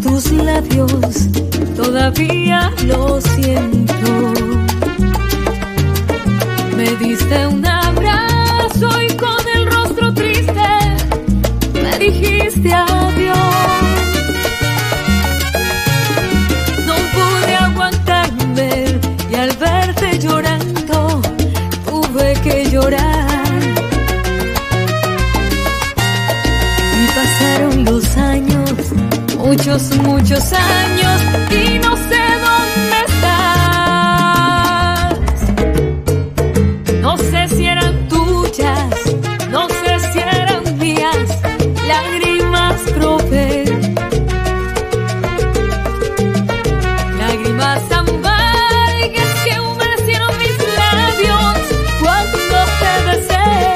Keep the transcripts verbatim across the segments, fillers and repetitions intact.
tus labios, todavía lo siento. Me diste un abrazo y con el rostro triste me dijiste adiós. No pude aguantarme y al verte llorando tuve que llorar. Y pasaron los años, muchos, muchos años, y no sé dónde estás. No sé si eran tuyas, no sé si eran mías, lágrimas probé. Lágrimas amargas que humedecieron mis labios cuando te besé.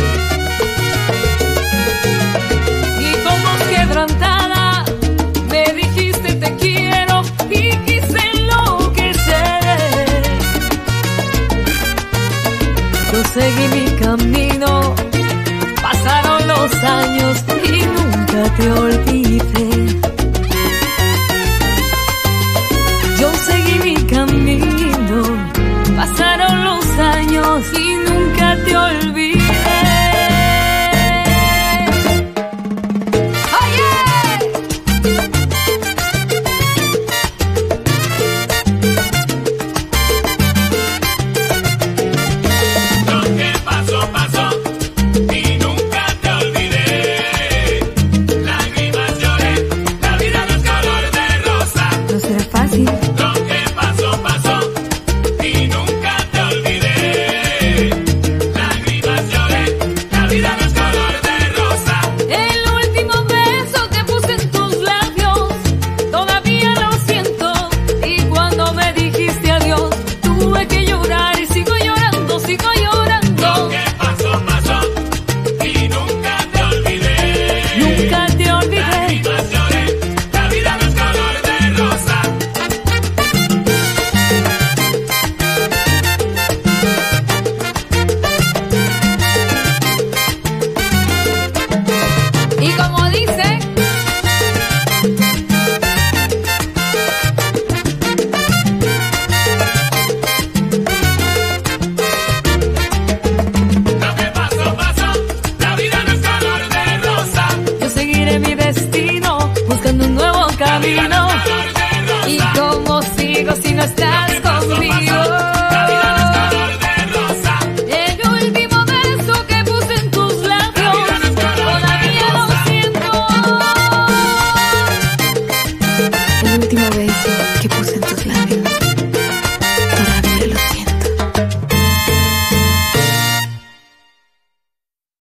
Y con voz quebrantada me dijiste te quiero y quise enloquecer. Yo seguí mi camino, pasaron los años y nunca te olvidé. Yo seguí mi camino, pasaron los años y nunca te olvidé. Y cómo sigo si no estás conmigo.